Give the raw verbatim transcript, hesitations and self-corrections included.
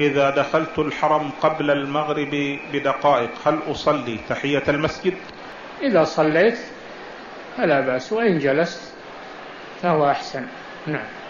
إذا دخلت الحرم قبل المغرب بدقائق هل أصلي تحية المسجد؟ إذا صليت فلا بأس، وإن جلست فهو أحسن. نعم.